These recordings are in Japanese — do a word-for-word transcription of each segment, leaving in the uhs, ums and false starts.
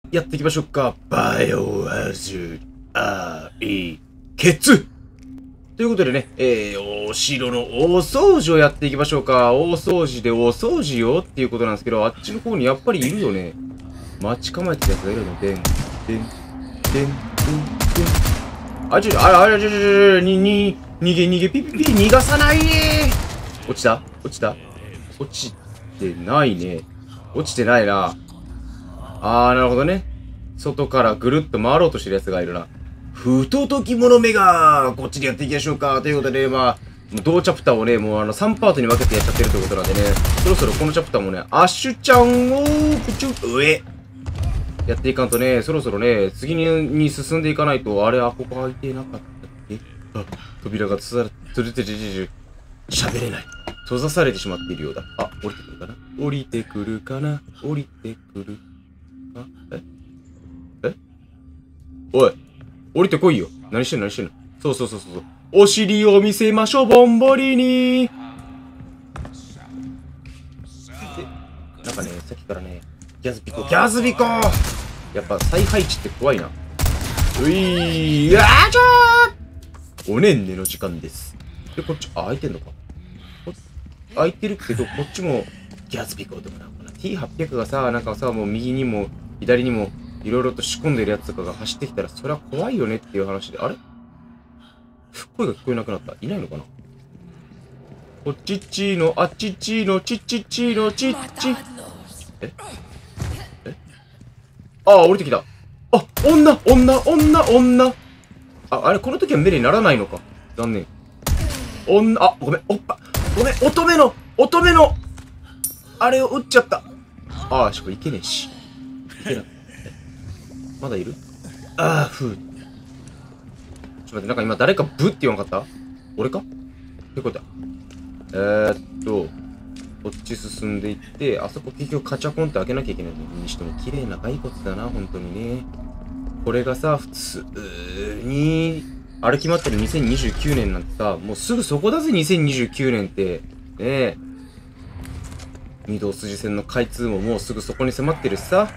やっていきましょうか。バイオハザード、あいけつということでね、えー、お城の大掃除をやっていきましょうか。大掃除で大掃除よっていうことなんですけど、あっちの方にやっぱりいるよね。待ち構えてるやつがいるので、でん、でん、でん、でん、でん。あ、ちょ、あら、あら、ちょ、ちょ、ちょ、に、に、逃げ、逃げ、ピピピ、逃がさないね。落ちた落ちた落ちてないね。落ちてないな。あー、なるほどね。外からぐるっと回ろうとしてるやつがいるな。不届き者めが、こっちでやっていきましょうか。ということで、まあ、同チャプターをね、もうあの、さんパートに分けてやっちゃってるということなんでね、そろそろこのチャプターもね、アッシュちゃんを、プチュ上、やっていかんとね、そろそろね、次にに進んでいかないと、あれ、あ、ここ開いてなかったっけ？あ、扉がつされ、つるてるてる、喋れない。閉ざされてしまっているようだ。あ、降りてくるかな？降りてくるかな？降りてくる。あ、え？え？おい、降りてこいよ。何してんの何してんの？そうそうそうそう。お尻を見せましょう、ボンボリに。なんかね、さっきからね、ギャズビコ、ギャズビコやっぱ再配置って怖いな。ういー、あーちゃーおねんねの時間です。で、こっち、あ、開いてんのか。開いてるけど、こっちもギャズビコでもなんかな。ティーはっぴゃく がさ、なんかさ、もう右にも左にもいろいろと仕込んでるやつとかが走ってきたら、そりゃ怖いよねっていう話で、あれ声が聞こえなくなった。いないのかな。こっちっちーの、あっちっちーの、ちっちっちーの、ちっち。ええああ、降りてきた。あ、女女女女あ、あれ、この時は目にならないのか。残念。女、あ、ごめん、おっぱ、ごめん、乙女の、乙女の、あれを撃っちゃった。ああ、しかもいけねえし。いけな。まだいるああ、ふう。ちょっと待って、なんか今誰かブって言わなかった俺かってことだ。えーっと、こっち進んでいって、あそこ結局カチャコンって開けなきゃいけないにしても綺麗な骸骨だな、本当にね。これがさ、普通に歩き回ってるにせんにじゅうきゅうねんなんてさ、もうすぐそこだぜ、にせんにじゅうきゅうねんって。ねえ。御堂筋線の開通ももうすぐそこに迫ってるしさ。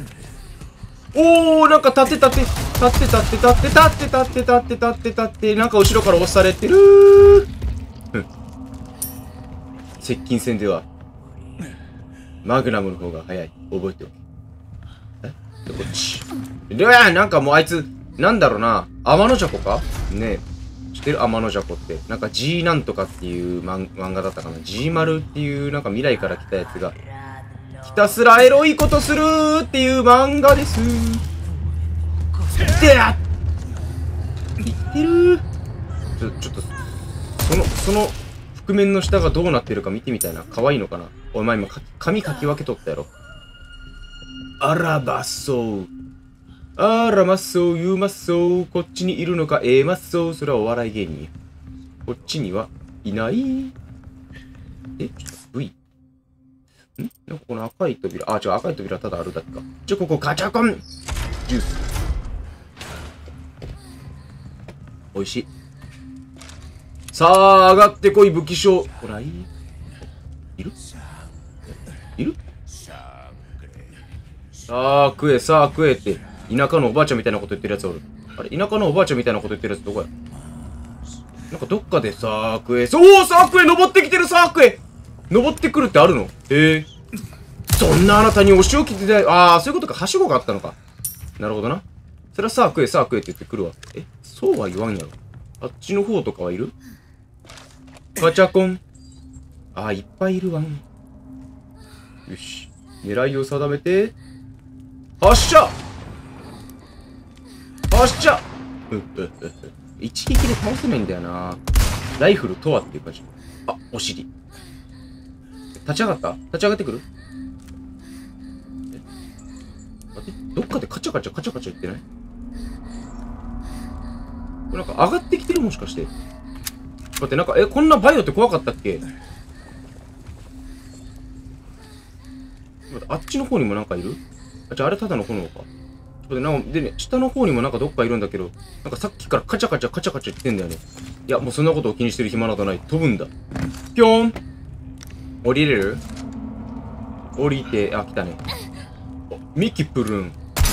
おー、なんか立って立って、立って立って立って立って立って立って立って立って、なんか後ろから押されてるー。接近戦では、マグナムの方が早い。覚えておけ。えで、こっち。で、なんかもうあいつ、なんだろうな。天の邪鬼かねえ。知ってる天の邪鬼って。なんか G なんとかっていう漫画だったかな。G 丸っていうなんか未来から来たやつが、ひたすらエロいことするーっていう漫画です。でや言ってるちょ、ちょっと、その、その、覆面の下がどうなってるか見てみたいな。可愛いのかなお前今、髪かき分けとったやろ。あらばそう。あらまそう、言うまそう。こっちにいるのか、ええまそう。それはお笑い芸人。こっちにはいない。え、ちょっと V。んなんかこの赤い扉。あ、違う、赤い扉ただあるだけか。ちょ、ここガチャコンジュース。美味しい。さあ、上がってこい、武器商。ほら、いいいるいるさあ、食え、さあ、食えって。田舎のおばあちゃんみたいなこと言ってるやつおる。あれ、田舎のおばあちゃんみたいなこと言ってるやつどこやなんかどっかでさあ、食え。おお、さあ、食え登ってきてる、さあ、食え登ってくるってあるのへえ。そんなあなたにお仕置きで、ああ、そういうことか。はしごがあったのか。なるほどな。それはさあ、食え、さあ、食えって言ってくるわ。え、そうは言わんやろ。あっちの方とかはいるガチャコン。ああ、いっぱいいるわん。よし。狙いを定めて、発射発射うっうっうっ一撃で倒せないんだよな。ライフルとはっていう感じ。あ、お尻。立ち上がった立ち上がってくるえ待って、どっかでカチャカチャカチャカチャ言ってないこれなんか上がってきてるもしかして。待って、なんか、え、こんなバイオって怖かったっけ待って、あっちの方にもなんかいるあ、じゃああれただの炎か。で、なんかでね、下の方にもなんかどっかいるんだけど、なんかさっきからカチャカチャカチャカチャ言ってんだよね。いや、もうそんなことを気にしてる暇などない。飛ぶんだ。ぴょーん降りれる降りて、あ、来たね。ミキプルン。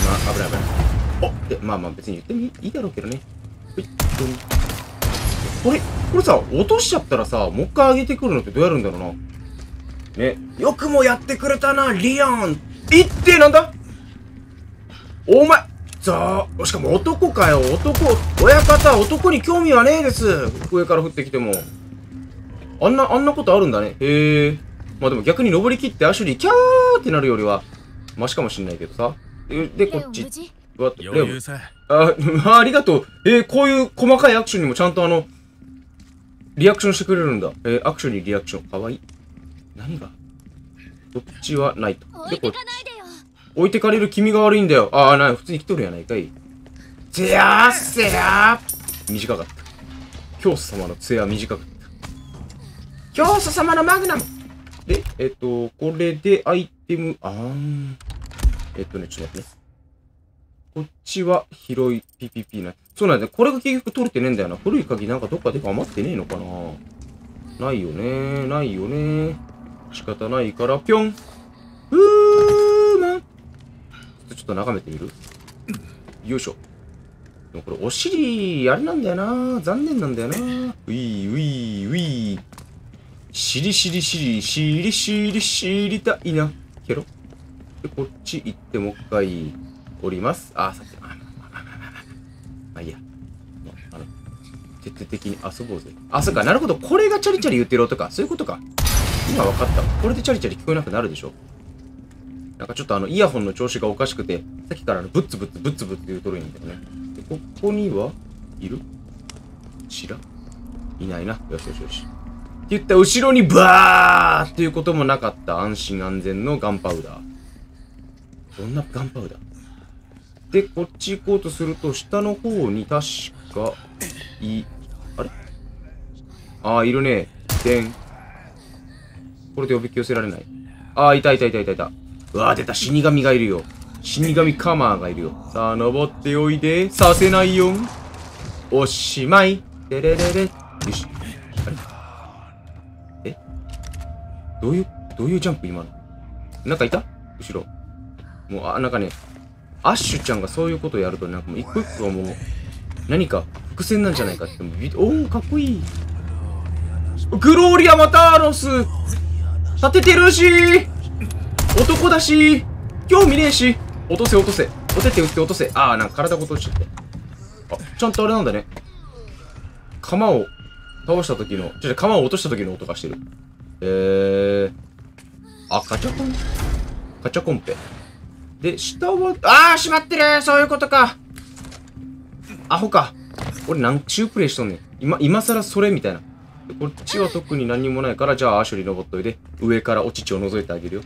あ、危ない危ない。おっで、まあまあ別に言ってもいい、いいだろうけどね。はい、これ、これさ、落としちゃったらさ、もう一回上げてくるのってどうやるんだろうな。ね。よくもやってくれたな、リアン。いってなんだお前、さあ、しかも男かよ、男。親方、男に興味はねえです。上から降ってきても。あんな、あんなことあるんだね。へえ。まあでも逆に登り切ってアシュリー、キャーってなるよりは、マシかもしんないけどさ。で、こっち。わっ、レオ。あ、ありがとう。えー、こういう細かいアクションにもちゃんとあの、リアクションしてくれるんだ。えー、アクションにリアクション。かわいい。何がこっちはないと。で、こっち。置いてかれる君が悪いんだよ。ああ、な、普通に来とるやないかい。せやーせやー短かった。教祖様の杖は短かった。教祖様のマグナムで、えっと、これでアイテム、あーん。えっとね、ちょっと待ってね。こっちは広い ピーピーピー な。そうなんだよ。これが結局取れてねえんだよな。古い鍵なんかどっかで余ってねえのかな。ないよね。ないよね。仕方ないから、ぴょん。ふーまん。ちょっと眺めてみる？よいしょ。でもこれお尻、あれなんだよな。残念なんだよな。うい、うい、うい。しりしりしり、しりしりしりたいな。けろ。で、こっち行ってもう一回降ります。あ、さっき、まあいいや。あの、徹底的に遊ぼうぜ。あ、そっか。なるほど。これがチャリチャリ言ってる音か。そういうことか。今分かった。これでチャリチャリ聞こえなくなるでしょ。なんかちょっとあの、イヤホンの調子がおかしくて、さっきからあのブッツブッツブッツブッツ言うとるんだよね。で、ここにはいるちらいないな。よしよしよし。って言った後ろにバーっていうこともなかった安心安全のガンパウダー。どんなガンパウダーで、こっち行こうとすると、下の方に確か、い、あれああ、いるね。でん。これでおびき寄せられない。ああ、いたいたいたいたいた。うわー、出た。死神がいるよ。死神カマーがいるよ。さあ、登っておいで。させないよ。おしまい。でれれれ。よし。あれえどういう、どういうジャンプ今のなんかいた後ろ。もう、あ、なんかね、アッシュちゃんがそういうことをやると、なんかもう一個一個がもう、何か伏線なんじゃないかって。おー、かっこいい。グローリア・マターノス立ててるし男だし興味ねえし落とせ落とせおてて打って落とせああ、なんか体ごと落ちちゃって。あ、ちゃんとあれなんだね。鎌を倒した時の、ちょっと鎌を落とした時の音がしてる。えー。あ、カチャコンカチャコンペ。で、下は、ああ、しまってるそういうことか。アホか。俺何周プレイしとんねん。今、今更それみたいな。でこっちは特に何もないから、じゃあアシュリー登っといて、上からお乳を覗いてあげるよ。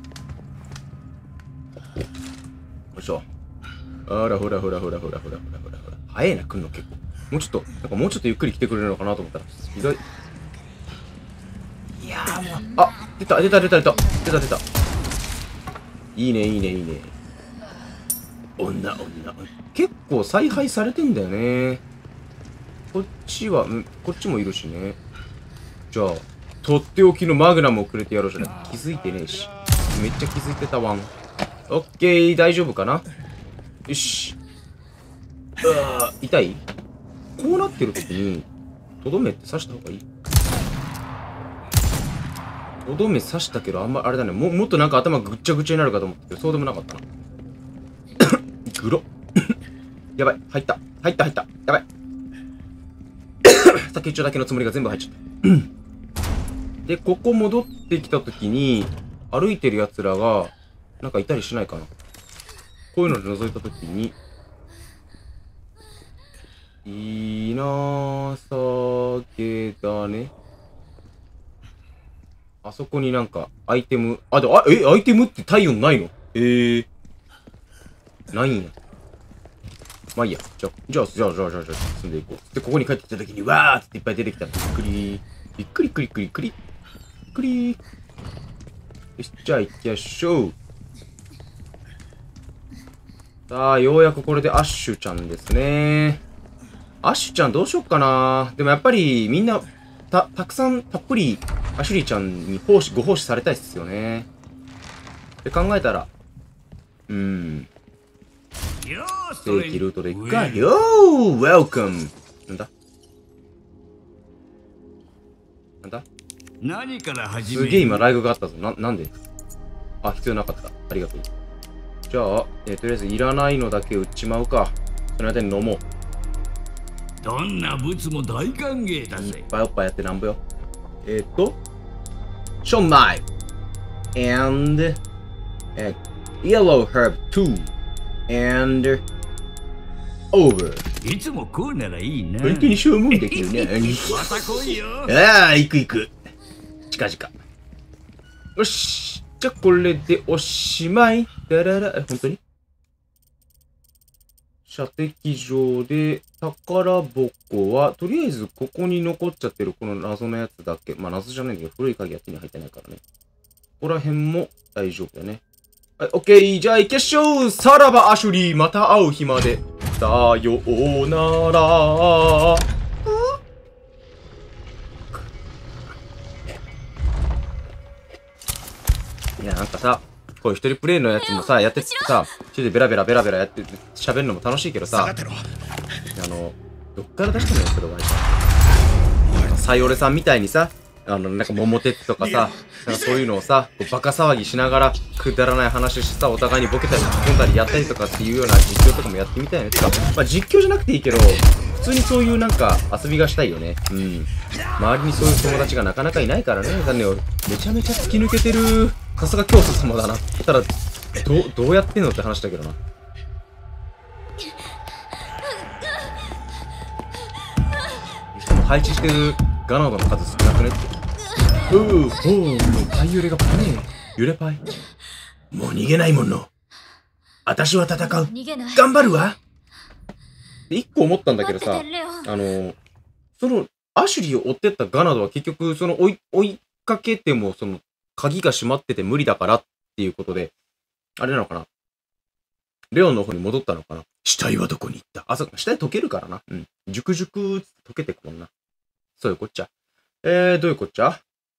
よいしょ。あら、ほらほらほらほらほらほらほらほら。早いな、来んの結構。もうちょっと、なんかもうちょっとゆっくり来てくれるのかなと思ったら、意外。いやーもう、あ、出た出た出た出た出た出た。いいねいいねいいね。女女。結構采配されてんだよね。こっちは、んこっちもいるしね。じゃあ、とっておきのマグナムをくれてやろうじゃない。気づいてねえし。めっちゃ気づいてたわん。オッケー、大丈夫かなよし。うわー、痛いこうなってる時に、とどめって刺した方がいいとどめ刺したけど、あんま、あれだね。も、もっとなんか頭ぐっちゃぐちゃになるかと思ったけど、そうでもなかったな。グロ。やばい。入った。入った入った。やばい。先っちょだけのつもりが全部入っちゃった。で、ここ戻ってきたときに、歩いてる奴らが、なんかいたりしないかな。こういうので覗いたときに、いなさげだね。あそこになんか、アイテム、あ、で、あ、え、アイテムって体温ないのえー。ないんや。まあいいや。じゃあ、じゃあ、じゃあ、じゃあ、じゃあ、じゃあ、進んでいこう。で、ここに帰ってきたときに、わーっていっぱい出てきた。びっくり。びっくりくりくりくり。くりー。よし、じゃあ行きましょう。さあ、ようやくこれでアッシュちゃんですね。アッシュちゃんどうしよっかな。でもやっぱりみんな、た、たくさんたっぷりアシュリーちゃんに奉仕、ご奉仕されたいっすよね。って考えたら、うーん。 正規ルートで行くか。よー !Welcome! なんだなんだ何から始めすげえ今ライブがあったぞ。な、なんであ、必要なかった。ありがとう。じゃあ、えー、とりあえずいらないのだけ売っちまうか。その間に飲もう。 どんな物も大歓迎だぜ。 いっぱいおっぱいやってなんぼよ。えー、っと、ションナイフ and, and yellow herb two and over。 いつもこうならいいな。 本当にしょうもんだけどね。 また来いよ。 ああ、行く行く。近々。よし。じゃあこれでおしまい。だらら、え、本当に射的場で宝箱は、とりあえずここに残っちゃってるこの謎のやつだけ。まあ謎じゃないんだけど、古い鍵は手に入ってないからね。ここら辺も大丈夫だね。はい、オッケー。じゃあ行きましょう。さらばアシュリー。また会う日まで。さようなら。いや、なんかさ、こういう一人プレイのやつもさ、やっててさ、一人でベラベラベラベラやって喋るのも楽しいけどさ、あの、どっから出したのよ、それは。サイオレさんみたいにさ、あの、なんか桃鉄とかさ、なんかそういうのをさ、こうバカ騒ぎしながら、くだらない話してさ、お互いにボケたり、突っ込んだりやったりとかっていうような実況とかもやってみたいね。てか、まあ実況じゃなくていいけど、普通にそういうなんか遊びがしたいよね。うん。周りにそういう友達がなかなかいないからね。だね、めちゃめちゃ突き抜けてる。さすが教祖様だな。ただ、どう、どうやってんのって話だけどな。配置してるガナードの数少なくねって。うう、ほう、パイ揺れがパネ揺れパイ。もう逃げないもの。私は戦う。頑張るわ。一個思ったんだけどさ、あの、その、アシュリーを追ってったガナードは結局、その追い、追いかけても、その、鍵が閉まってて無理だからっていうことで、あれなのかなレオンの方に戻ったのかな死体はどこに行ったあ、そうか、死体溶けるからな。うん。熟熟って溶けてくもんな。そういうこっちゃ。えー、どういうこっちゃ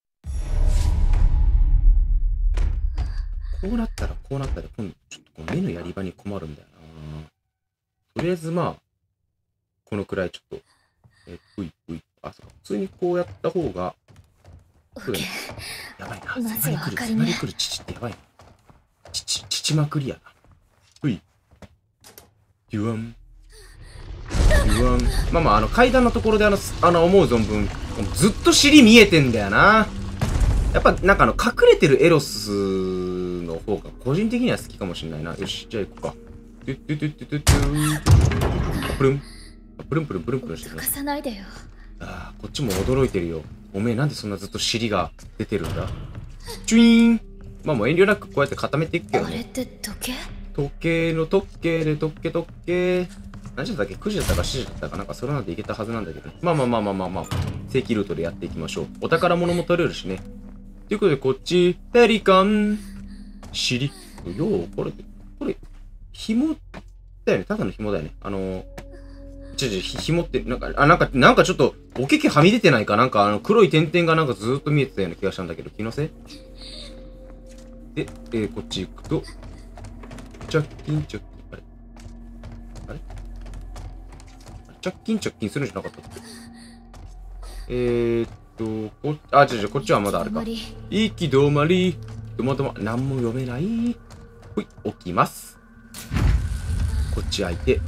こうなったら、こうなったら、今度、ちょっとこの目のやり場に困るんだよな。とりあえず、まあ、このくらいちょっと、えー、ういうい。あ、そうか。普通にこうやった方が、そうだね。やばいな。迫り来る、迫り来る父ってやばいな。父、父まくりやな。うい。ゆわん。ゆわん。まあまあ、あの、階段のところであの、あの、思う存分、ずっと尻見えてんだよな。やっぱ、なんかあの、隠れてるエロスの方が個人的には好きかもしれないな。よし、じゃあ行こうか。トゥットゥトゥトゥトゥトゥプルン。プルンプルンプルンプルンしてるね。さないでよ。ああ、こっちも驚いてるよ。おめえなんでそんなずっと尻が出てるんだチュイーン。まあもう遠慮なくこうやって固めていくけどね。あれって時計時計の時計で時計時計。何時だったっけ ?く 時だったかしちじだったかなんかそれなんでいけたはずなんだけどね。まあまあまあまあまあまあ。正規ルートでやっていきましょう。お宝物も取れるしね。ということでこっち、ペリカン。尻。よう、これ、これ、紐だよね。ただの紐だよね。あのー、ちょちょ、紐って、なんか、あ、なんか、なんかちょっと、おけけはみ出てないかなんか、あの、黒い点々がなんかずーっと見えてたような気がしたんだけど、気のせいで、えー、こっち行くと、チャッキンチャッキン、あれあれチャッキンチャッキンするんじゃなかったっけえーっと、こっち、あ、違う違う、こっちはまだあるか。行き止まり、どまどま、なんも読めない。ほい、置きます。こっち開いて。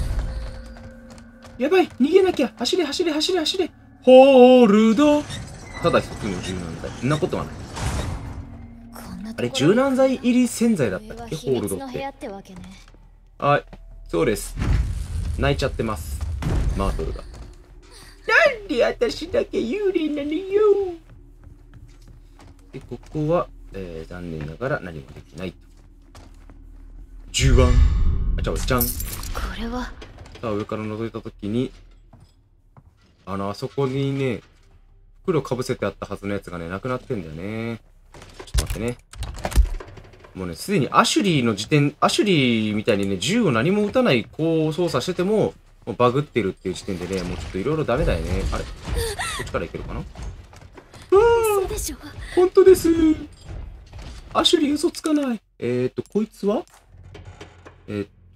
やばい逃げなきゃ走れ走れ走れ走れホールドただ一つの柔軟剤。そんなことはない。あれ、柔軟剤入り洗剤だったっけホールドって。はい、そうです。泣いちゃってます。マートルが。なんで私だけ幽霊なのよ。で、ここは、えー、残念ながら何もできないと。じゅうばん。あ、ちゃう、じゃん。これはさあ、上から覗いたときに、あの、あそこにね、袋かぶせてあったはずのやつがね、なくなってんだよね。ちょっと待ってね。もうね、すでにアシュリーの時点、アシュリーみたいにね、銃を何も撃たない子を操作してても、もうバグってるっていう時点でね、もうちょっといろいろダメだよね。あれこっちからいけるかな。嘘でしょ。本当です。アシュリー嘘つかない。えーっと、こいつはえーっ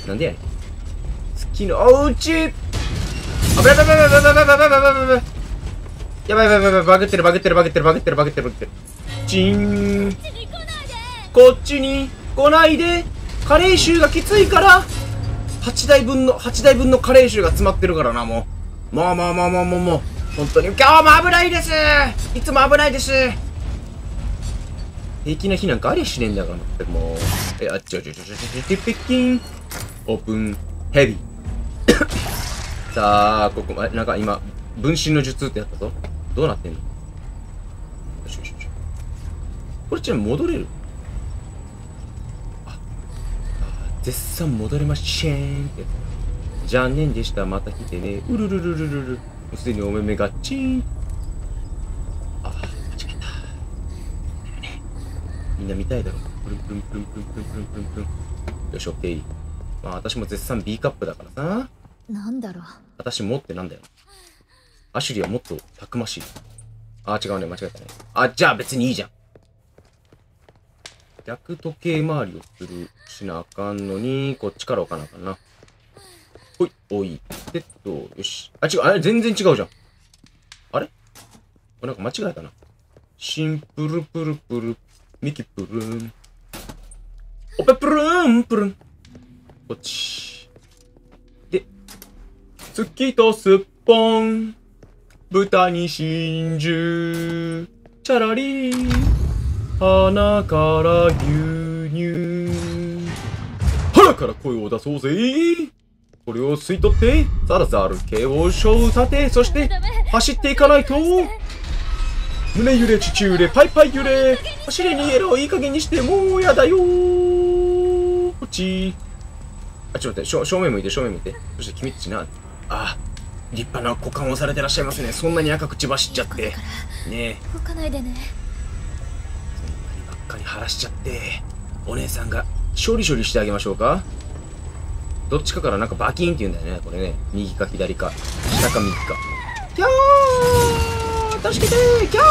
なんでやねん。好きのおうち。あ、ばいばいばいばいばいばいばいばいばいばいばい。やばいやばいやばい、バグってるバグってるバグってるバグってるバグってるバグってる。チーン。こっちに来ないで。カレー臭がきついから。はちだいぶんの、はちだいぶんのカレー臭が詰まってるからな、もう。もうもうもうもうもうもう。本当に今日も危ないです。いつも危ないです。平気な日なんかありゃしねえんだからってもう。え、あっちょちょちょちょちょちょペッキン。オープンヘビー。さあ、ここ、なんか今、分身の術ってやったぞ。どうなってんの？よしよしよし。これちなみに戻れる？あ、あ絶賛戻れましぇーんって。残念でした。また来てね。うるるるるるる。もうすでにお目目がチーン。あ、間違えた。みんな見たいだろ。プルンプルンプルンプルンプルンプルンプルンプルン。よし、オッケー。まあ私も絶賛 B カップだからさ。 なんだろう。 私もってなんだよ。アシュリーはもっとたくましい。あ、違うね。間違えたね。あ、じゃあ別にいいじゃん。逆時計回りをする、しなあかんのに、こっちから置かなあかんな。ほい、おい。でっと、よし。あ、違う。あれ全然違うじゃん。あれなんか間違えたな。シンプルプルプル、ミキプルン。オペプルンプルン。こっち。で、月とすっぽん。豚に真珠。チャラリー。鼻から牛乳。腹から声を出そうぜ。これを吸い取って、さらざる毛をしょう立て、そして走っていかないと。胸揺れ、父揺れ、パイパイ揺れ。走れ逃げろ、いい加減にして、もうやだよー。こっち。あ、ちょっと待って、正面向いて、正面向いて。そして君っちな。あ、立派な股間をされてらっしゃいますね。そんなに赤く血走っちゃって。ねえ。 動かないでね。 そんなにばっかり晴らしちゃって。お姉さんが処理処理してあげましょうか。どっちかからなんかバキーンって言うんだよね。これね。右か左か。下か右か。キャー助けてーキャ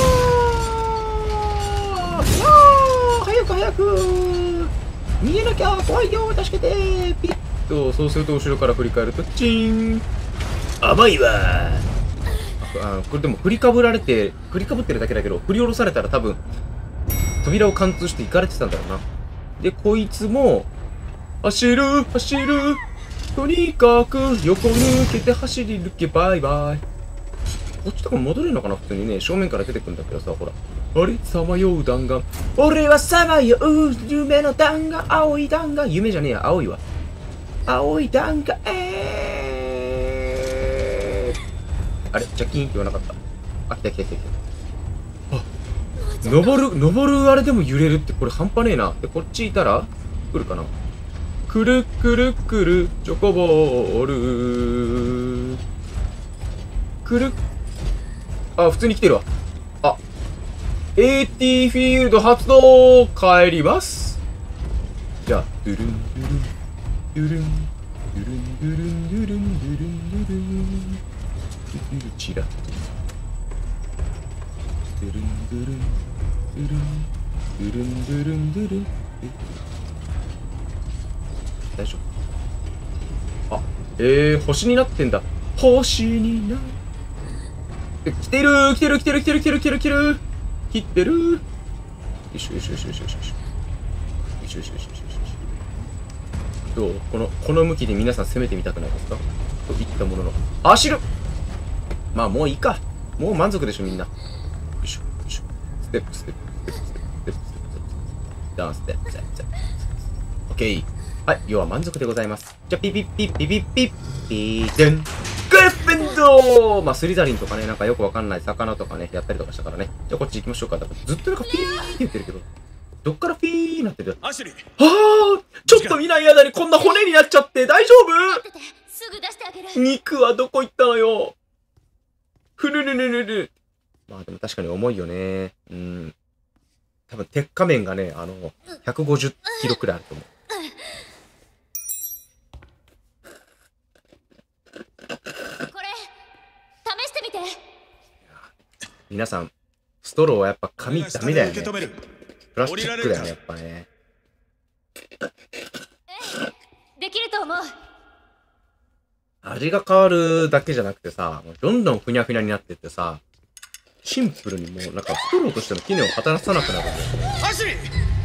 ーキャー早く早く逃げなきゃ怖いよ助けてーピッと、そうすると後ろから振り返ると、チーン甘いわー。あ、これでも振りかぶられて、振りかぶってるだけだけど、振り下ろされたら多分、扉を貫通して行かれてたんだろうな。で、こいつも、走る走るとにかく横抜けて走り抜けバイバイ。こっちとか戻れるのかな普通にね、正面から出てくるんだけどさ、ほら。あれさまよう弾丸。俺はさまよう夢の弾丸。青い弾丸。夢じゃねえや、青いわ。青い弾丸。えー、あれジャキーンって言わなかった。あ、来た来た来た来た。あ、登る、登るあれでも揺れるってこれ半端ねえな。で、こっちいたら来るかな。くるくるくるチョコボール。くる。あ、普通に来てるわ。あ、エーティー フィールド発動。帰ります。じゃあ、ドゥルンドゥルンドゥルンドゥルンドゥルンドゥルンドゥルンドゥルンドゥルンドゥルンチラ。ドゥルンドゥルンドゥルンドゥルンドゥルンドゥルン。大丈夫。あ、えー、星になってんだ。星になって。来てるー来てる来てる来てる来てる来てる来てる来てるー。よしよしよしよしよしよしよしよしよしよしよしよし。どうこの、この向きで皆さん攻めてみたくないですかといったものの。あ、走る。まあもういいか。もう満足でしょみんな。よいしょよいしょ。ステップステップステップステップステップステップステップダウンステップステップステップ。オッケー。はい、要は満足でございます。じゃあ、ピピッピッピピッピッピーデン。グリフィンドー。まあ、スリザリンとかね、なんかよくわかんない魚とかね、やったりとかしたからね。じゃあ、こっち行きましょうか。だからずっとなんかピーって言ってるけど、どっからピーなってる。 アシュリー。 はあ、ちょっと見ない間にこんな骨になっちゃって大丈夫？ すぐ出してあげる。 肉はどこ行ったのよ。ふるるるるる。まあ、でも確かに重いよね。うん。多分、鉄仮面がね、あの、ひゃくごじゅっキロくらいあると思う。皆さん、ストローはやっぱ紙ダメだよね。プラスチックだよね、やっぱね。 できる味が変わるだけじゃなくてさ、どんどんふにゃふにゃになってってさ、シンプルにもうなんかストローとしての機能を果たさなくなるんだよ。 走り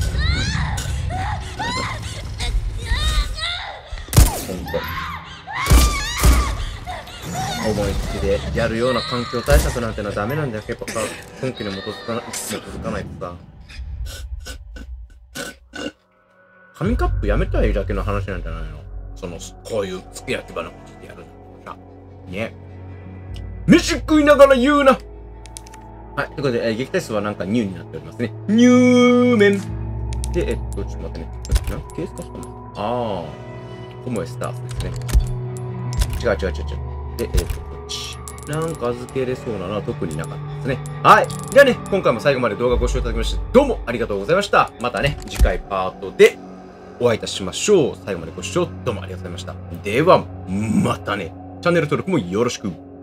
ほんと。思いつきでやるような環境対策なんてのはダメなんだよ。やっぱ根拠に基づかな、基づかないとさ。紙カップやめたらいいだけの話なんじゃないの？その、こういう付け焼き場のことでやるんだからさ。ね。飯食いながら言うな！はい。ということで、えー、撃退数はなんかニューになっておりますね。ニューメンで、えっと、ちょっと待ってね。何ケースカスタム？ああ。コモエスタースですね。違う違う違う違う。で、えっと、こっち。なんか預けれそうなのは特になかったですね。はい。じゃあね、今回も最後まで動画ご視聴いただきまして、どうもありがとうございました。またね、次回パートでお会いいたしましょう。最後までご視聴どうもありがとうございました。では、またね。チャンネル登録もよろしく。